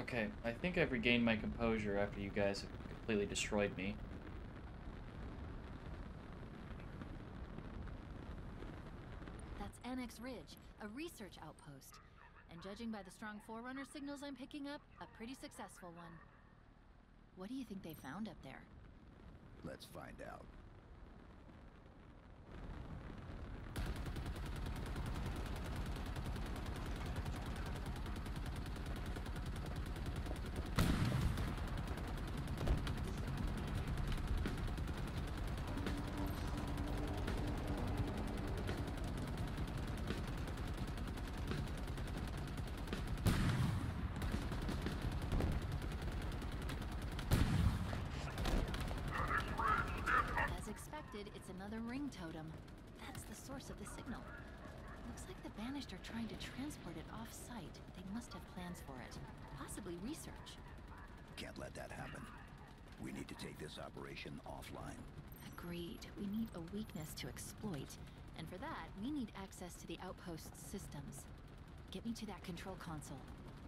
Okay, I think I've regained my composure after you guys have completely destroyed me. That's Annex Ridge, a research outpost. And judging by the strong Forerunner signals I'm picking up, a pretty successful one. What do you think they found up there? Let's find out. As expected, it's another ring totem. That's the source of the signal. Looks like the Banished are trying to transport it off-site. They must have plans for it. Possibly research. Can't let that happen. We need to take this operation offline. Agreed. We need a weakness to exploit. And for that, we need access to the outpost's systems. Get me to that control console.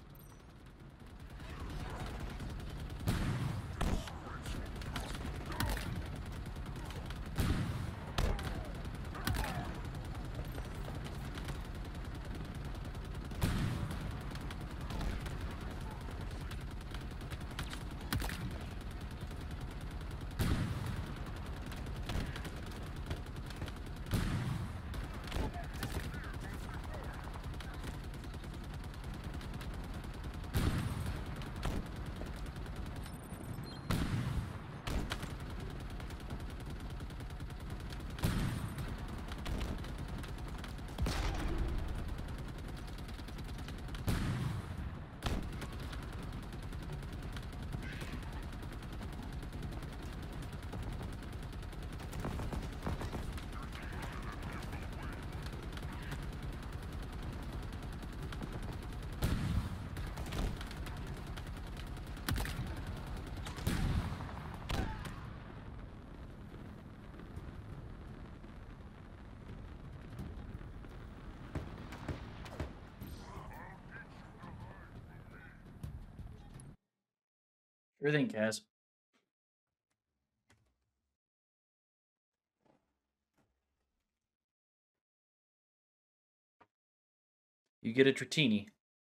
Sure thing, Kaz. You get a Tratini.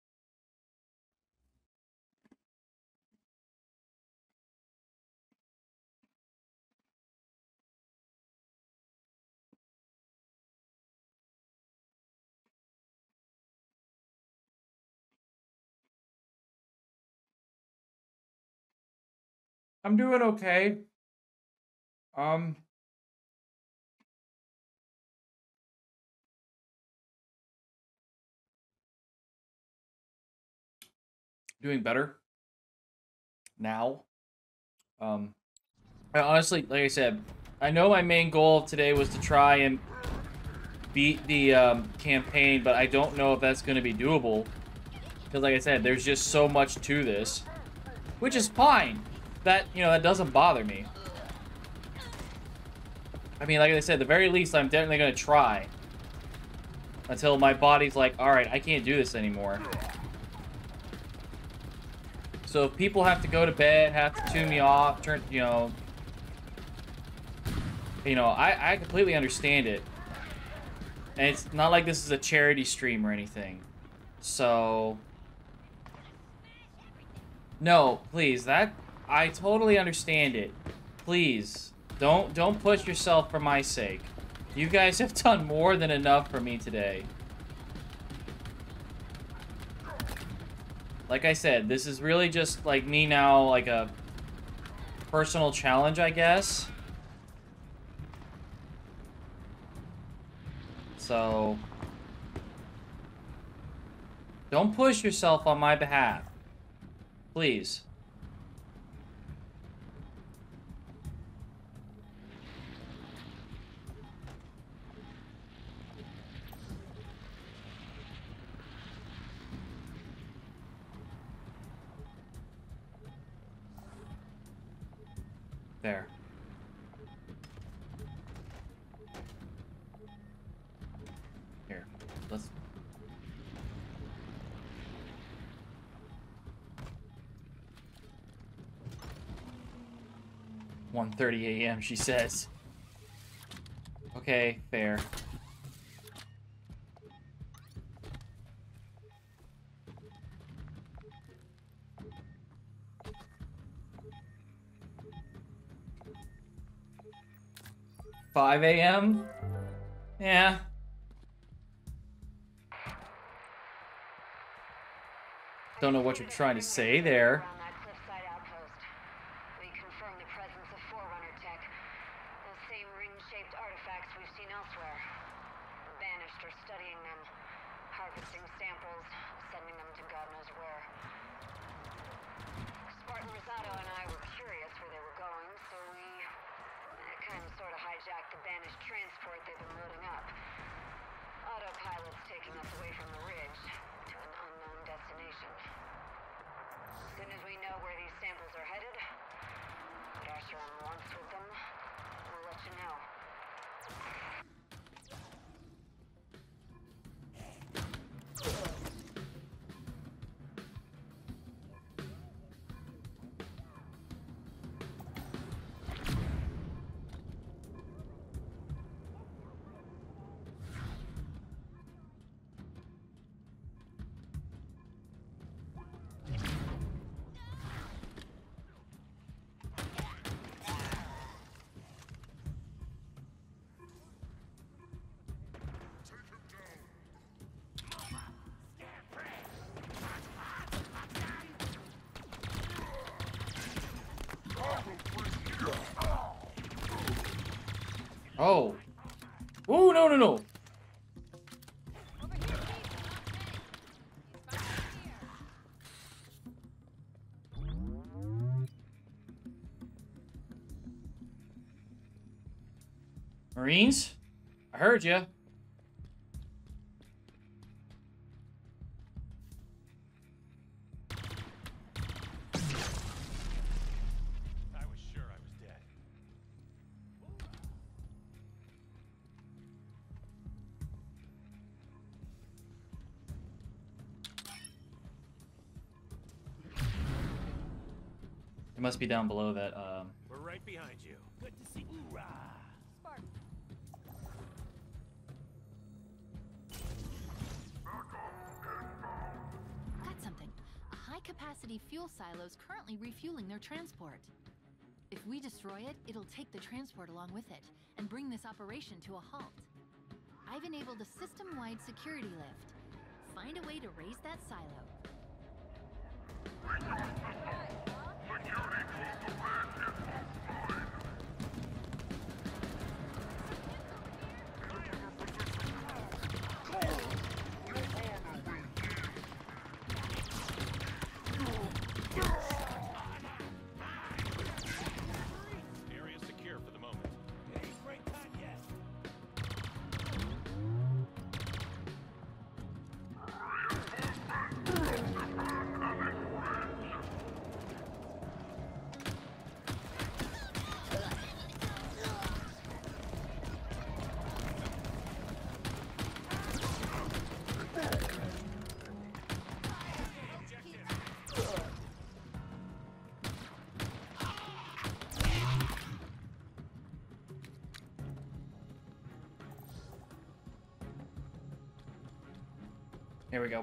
I'm doing okay. Um, doing better now. I honestly, like I said, I know my main goal of today was to try and beat the campaign, but I don't know if that's going to be doable. Because like I said, there's just so much to this. Which is fine. That, you know, that doesn't bother me. I mean, like I said, at the very least, I'm definitely going to try. Until my body's like, alright, I can't do this anymore. So if people have to go to bed, have to tune me off, turn, you know, I completely understand it. And it's not like this is a charity stream or anything. So... No, please, I totally understand it. Please, don't push yourself for my sake. You guys have done more than enough for me today. Like I said, this is really just like me now, like a personal challenge, I guess. So, don't push yourself on my behalf. Please. There. Here, let's... 1:30 a.m., she says. Okay, fair. $5 a.m.? Yeah. Don't know what you're trying to say there. Around that cliffside outpost. We confirmed the presence of Forerunner tech. Those same ring-shaped artifacts we've seen elsewhere. The Banished are studying them, harvesting samples, sending them to God knows where. Spartan Rosado and I were curious where they were going, so we kind of sort of hijacked the Banished transport they've been loading up. Autopilot's taking us away from the ridge to an unknown destination. As soon as we know where these samples are headed, what Asheron wants with them, we'll let you know. Oh. Oh, no, no, no. Marines? I heard ya. I was sure I was dead. It must be down below that, We're right behind you. Good to see you. Hoorah! Got something. A high-capacity fuel silo is currently refueling their transport. If we destroy it, it'll take the transport along with it and bring this operation to a halt. I've enabled a system-wide security lift. Find a way to raise that silo. Area secure for the moment. Ain't break time yet. here we go.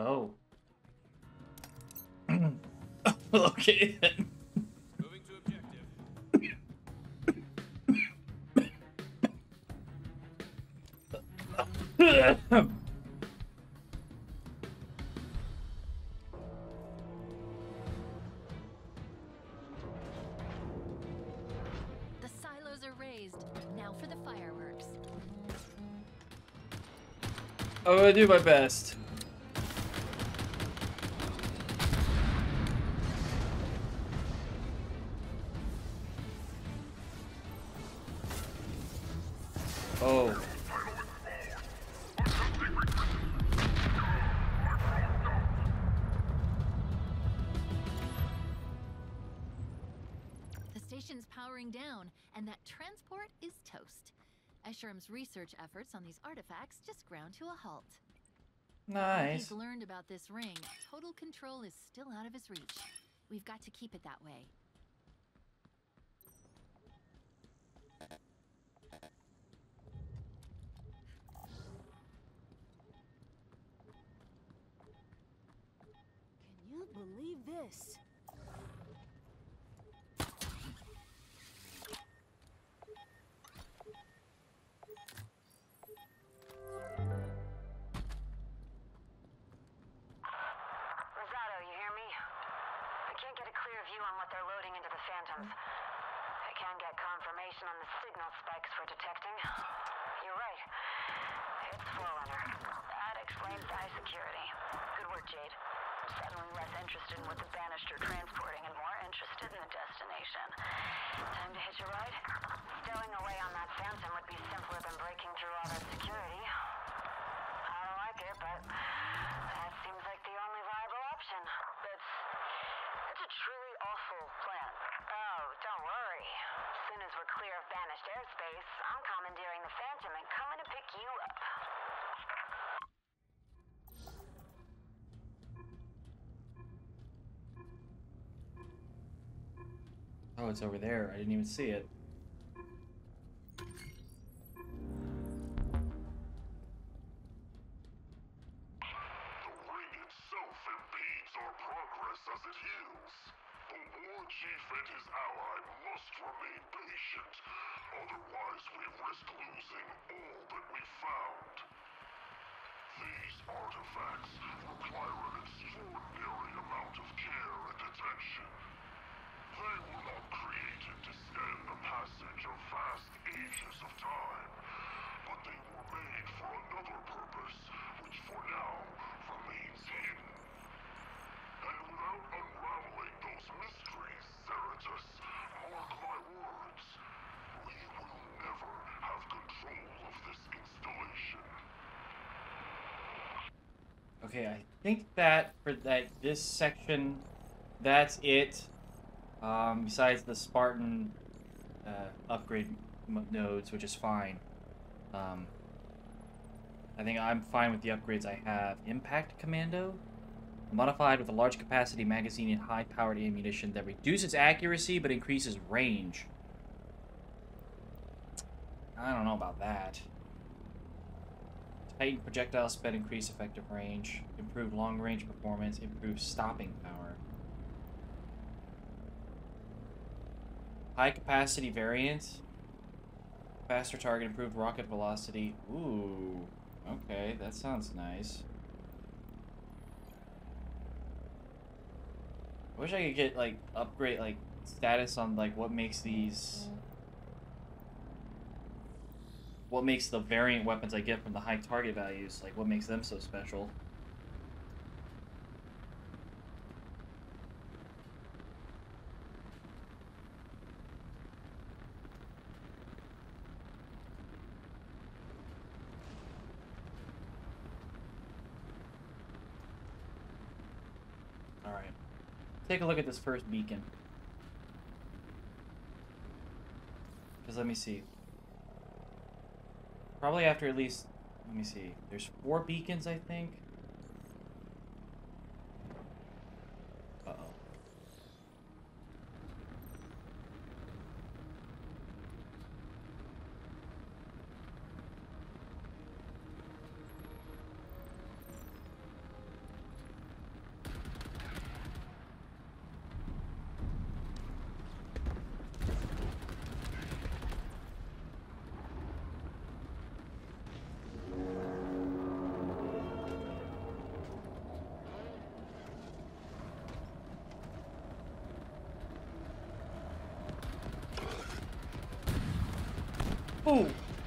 Oh. Okay then. Moving to objective. The silos are raised. Now for the fireworks. I'm gonna do my best. Oh. The station's powering down, and that transport is toast. Escherum's research efforts on these artifacts just ground to a halt. Now Nice. he's learned about this ring, total control is still out of his reach. We've got to keep it that way. Can you believe this? Rosado, you hear me? I can't get a clear view on what they're loading into the Phantoms. I can get confirmation on the signal spikes we're detecting. You're right. It's Forerunner. That explains the high security. Good work, Jade. I'm suddenly less interested in what the Banished are transporting and more interested in the destination. Time to hitch a ride? Stowing away on that Phantom would be simpler than breaking through all that security. I don't like it, but that seems like the only viable option. It's a truly awful plan. Oh, don't worry. As soon as we're clear of Banished airspace, I'm commandeering the Phantom and coming to pick you up. Oh, it's over there. I didn't even see it. The ring itself impedes our progress as it heals. The war chief and his ally must remain patient, otherwise we risk losing all that we found. These artifacts require an extraordinary amount of care and attention. They were not created to stem the passage of vast ages of time, but they were made for another purpose, which for now remains hidden. And without unraveling those mysteries, Cerritus, mark my words, we will never have control of this installation. Okay, I think that for this section, that's it. Besides the Spartan upgrade nodes, which is fine. I think I'm fine with the upgrades I have. Impact Commando, modified with a large capacity magazine and high-powered ammunition that reduces accuracy but increases range. I don't know about that. Heightened projectile sped, increased effective range, improved long-range performance, improved stopping power. High capacity variant, faster target, improved rocket velocity. Ooh, okay, that sounds nice. I wish I could get like upgrade like status on like what makes these. What makes the variant weapons I get from the high target values, like what makes them so special. Alright. Take a look at this first beacon. Because let me see. Probably after at least, let me see. There's 4 beacons, I think. Uh-oh. Ooh.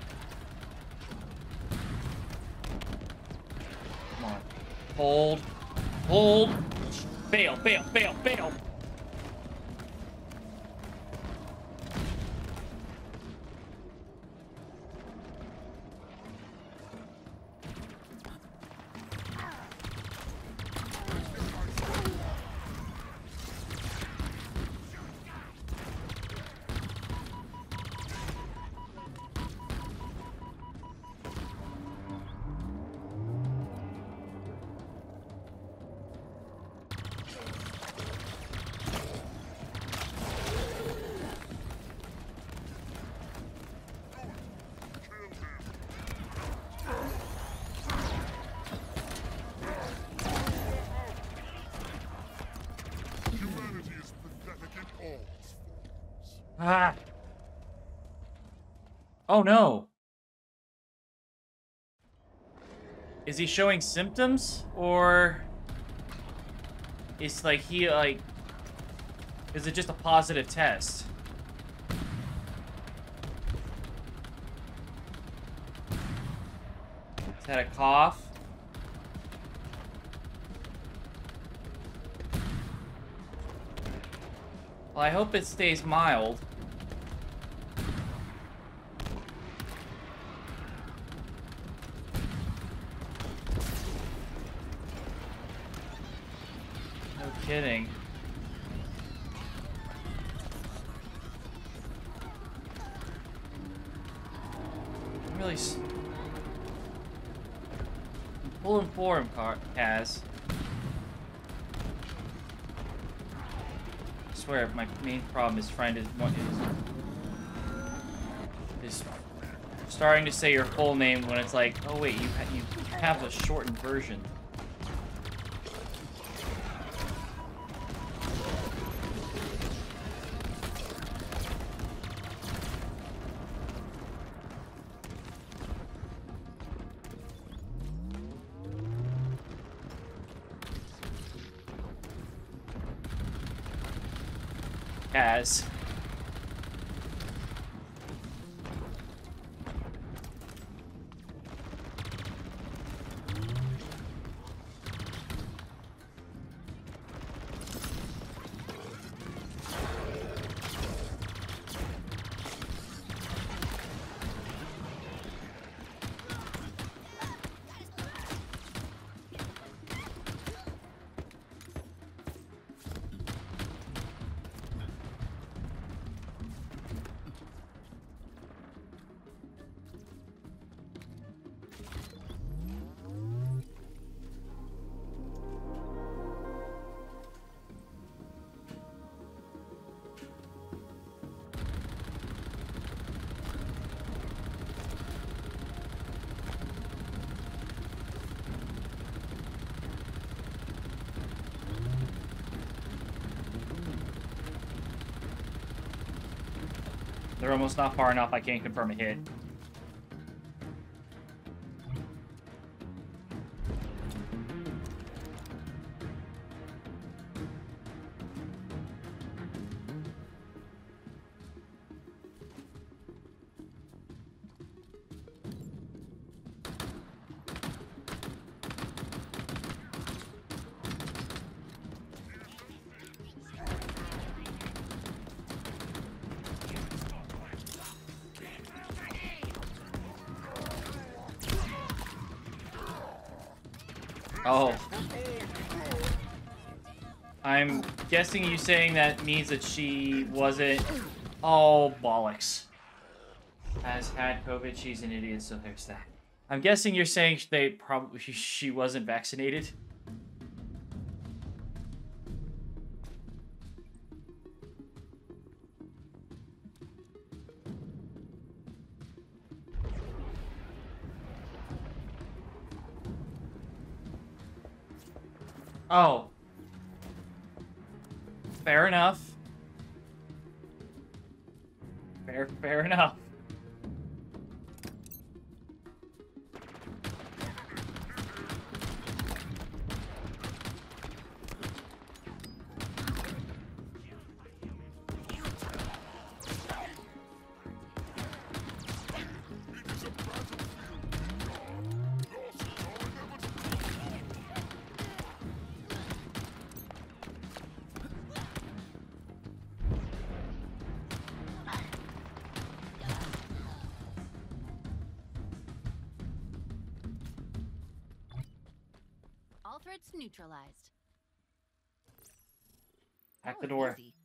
Come on. Hold. Hold. Fail, fail, fail, fail. Humanity is pathetic in all its forms. Ah. Oh no. Is he showing symptoms? Or is like he like is it just a positive test? Is that a cough? Well, I hope it stays mild. No kidding. I'm really pulling for him, Kaz. I swear, my main problem is trying to is starting to say your full name when it's like, oh wait, you have a shortened version. Kaz. They're almost not far enough, I can't confirm a hit. Oh. I'm guessing you saying that means that she wasn't... Oh, bollocks. Has had COVID, she's an idiot, so there's that. I'm guessing you're saying she wasn't vaccinated? Oh. Fair enough. Fair enough. it's neutralized. Hack Oh, the door. easy.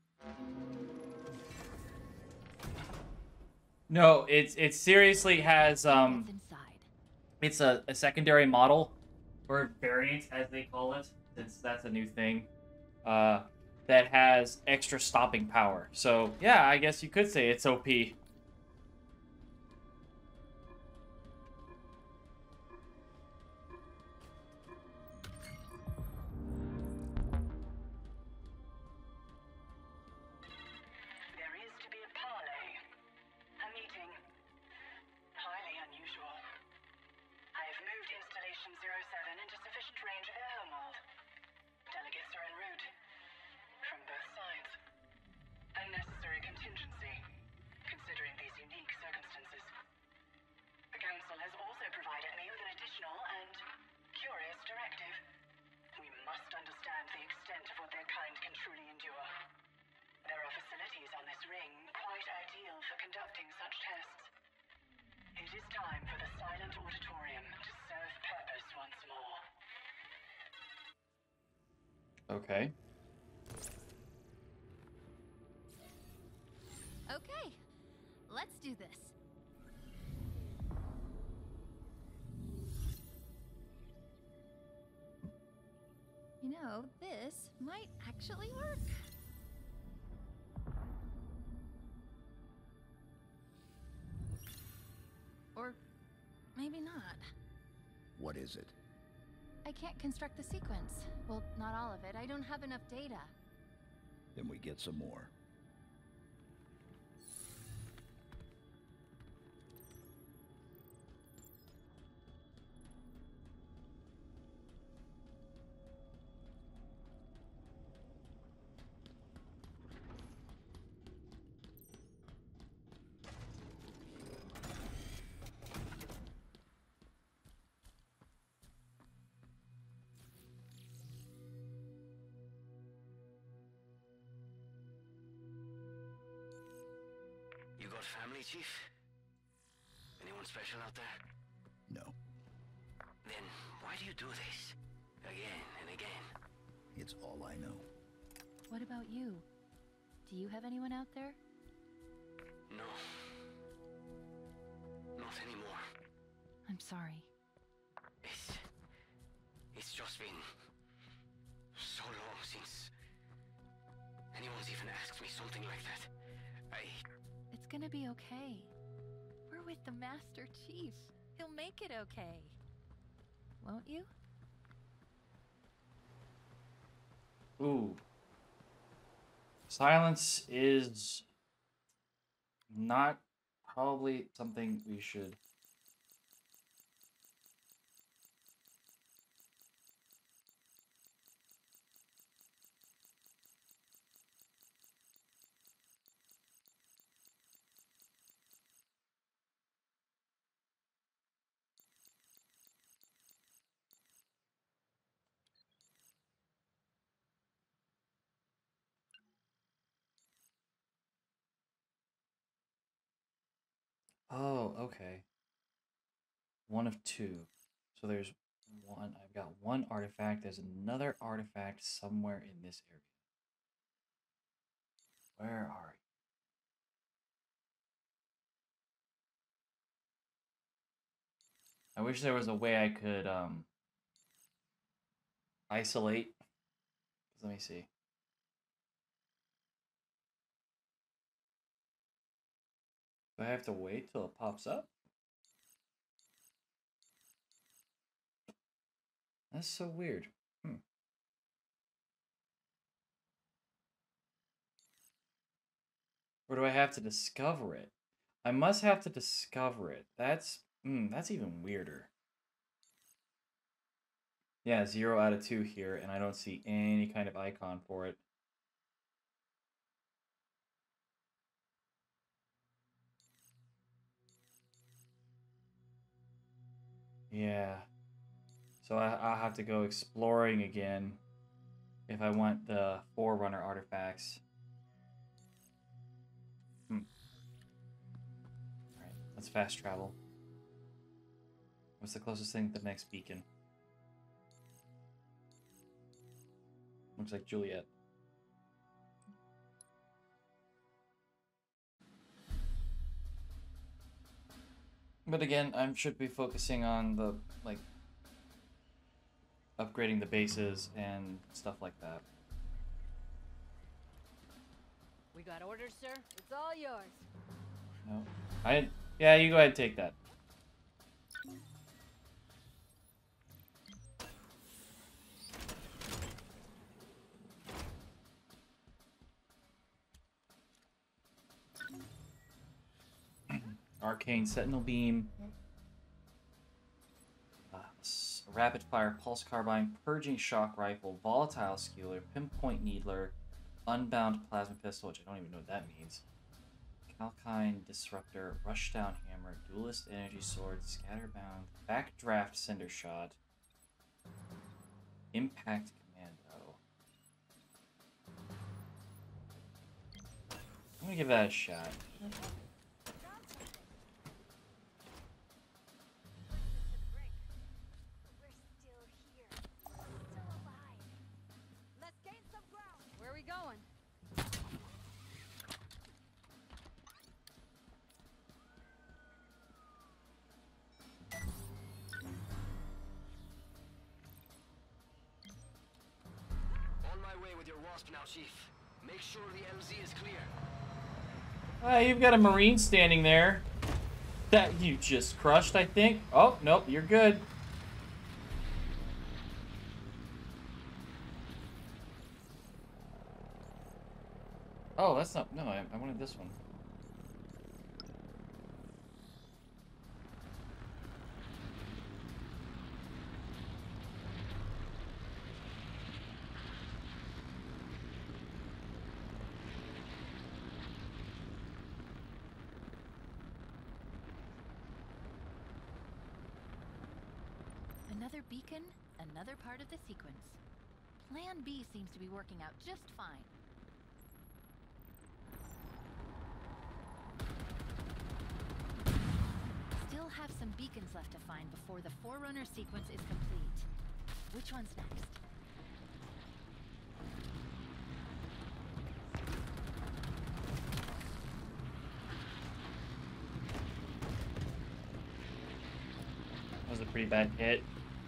No, it seriously has What's inside? it's a secondary model or variant as they call it, since that's a new thing. That has extra stopping power. So yeah, I guess you could say it's OP. There is to be a parley. A meeting. Highly unusual. I have moved Installation 07 into sufficient range of their homeworld. Delegates are en route. From both sides. A necessary contingency, considering these unique circumstances. The Council has also provided me with an additional and curious directive. We must understand the extent of what their kind can truly endure. There are facilities on this ring quite ideal for conducting such tests. It is time for the silent auditorium to serve purpose once more. Okay. Okay, let's do this. You know, this might actually work. Or maybe not. What is it? I can't construct the sequence. Well, not all of it. I don't have enough data. Then we get some more. You got family, Chief? Anyone special out there? No. Then why do you do this? Again and again? It's all I know. What about you? Do you have anyone out there? No. Not anymore. I'm sorry. It's just been so long since anyone's even asked me something like that. It's gonna be okay. We're with the Master Chief. He'll make it okay. Won't you? Ooh. Silence is not probably something we should. Oh, okay. One of two. So there's one. I've got one artifact. There's another artifact somewhere in this area. Where are you? I wish there was a way I could isolate. Let me see. Do I have to wait till it pops up? That's so weird. Or do I have to discover it? I must have to discover it. That's even weirder. Yeah, 0 out of 2 here, and I don't see any kind of icon for it. Yeah. So I'll have to go exploring again if I want the Forerunner artifacts. Alright, let's fast travel. What's the closest thing to the next beacon? Looks like Juliet. But again, I should be focusing on the, like, upgrading the bases and stuff like that. We got orders, sir. It's all yours. No. Yeah, you go ahead and take that. Arcane Sentinel Beam. Rapid Fire Pulse Carbine, Purging Shock Rifle, Volatile Skewer, Pinpoint Needler, Unbound Plasma Pistol, which I don't even know what that means. Calcine Disruptor, Rushdown Hammer, Duelist Energy Sword, Scatterbound, Backdraft Cinder Shot, Impact Commando. I'm gonna give that a shot. Where are we going? On my way with your wasp now, Chief. Make sure the LZ is clear. You've got a Marine standing there. That you just crushed, I think. Oh, nope, you're good. Oh, that's not... No, I wanted this one. Another beacon, another part of the sequence. Plan B seems to be working out just fine. Still have some beacons left to find before the Forerunner sequence is complete. Which one's next? That was a pretty bad hit.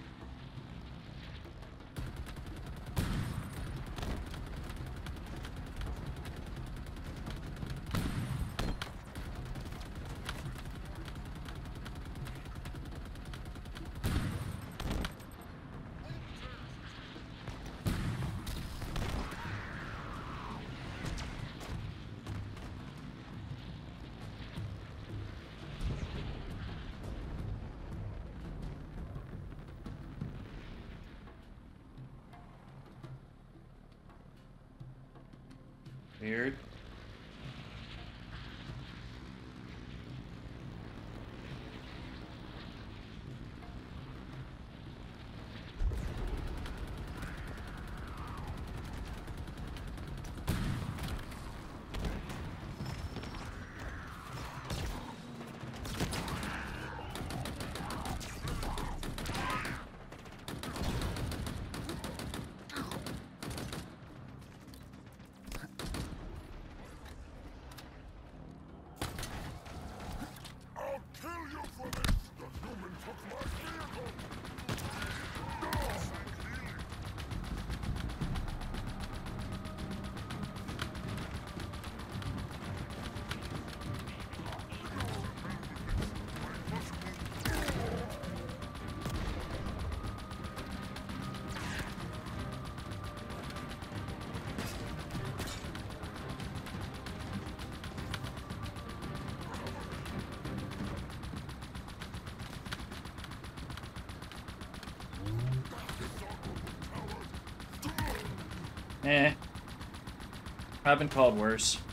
Weird. I've been called worse.